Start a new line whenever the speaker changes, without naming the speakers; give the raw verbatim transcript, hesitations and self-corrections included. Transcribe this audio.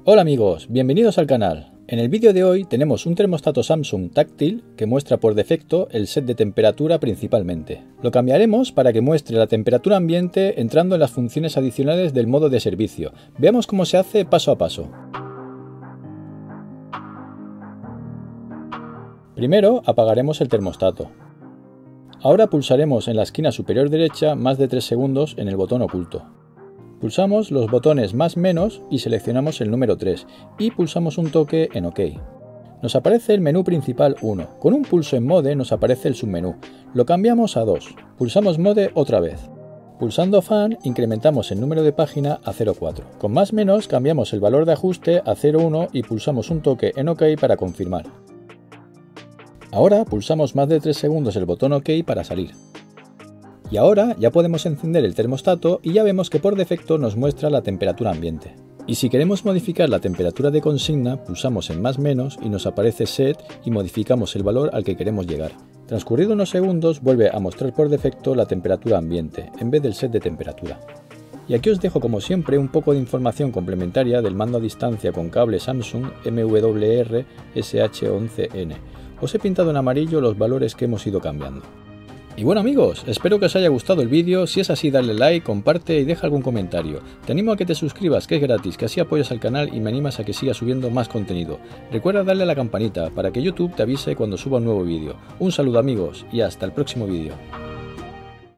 Hola amigos, bienvenidos al canal. En el vídeo de hoy tenemos un termostato Samsung táctil que muestra por defecto el set de temperatura principalmente. Lo cambiaremos para que muestre la temperatura ambiente entrando en las funciones adicionales del modo de servicio. Veamos cómo se hace paso a paso. Primero apagaremos el termostato. Ahora pulsaremos en la esquina superior derecha más de tres segundos en el botón oculto. Pulsamos los botones más menos y seleccionamos el número tres y pulsamos un toque en OK. Nos aparece el menú principal uno. Con un pulso en Mode nos aparece el submenú. Lo cambiamos a dos. Pulsamos Mode otra vez. Pulsando Fan incrementamos el número de página a cero coma cuatro. Con más menos cambiamos el valor de ajuste a cero coma uno y pulsamos un toque en OK para confirmar. Ahora pulsamos más de tres segundos el botón OK para salir. Y ahora ya podemos encender el termostato y ya vemos que por defecto nos muestra la temperatura ambiente. Y si queremos modificar la temperatura de consigna, pulsamos en más menos y nos aparece Set y modificamos el valor al que queremos llegar. Transcurridos unos segundos vuelve a mostrar por defecto la temperatura ambiente en vez del set de temperatura. Y aquí os dejo como siempre un poco de información complementaria del mando a distancia con cable Samsung M W R S H once N. Os he pintado en amarillo los valores que hemos ido cambiando. Y bueno amigos, espero que os haya gustado el vídeo. Si es así, dale like, comparte y deja algún comentario. Te animo a que te suscribas, que es gratis, que así apoyas al canal y me animas a que siga subiendo más contenido. Recuerda darle a la campanita para que YouTube te avise cuando suba un nuevo vídeo. Un saludo amigos y hasta el próximo vídeo.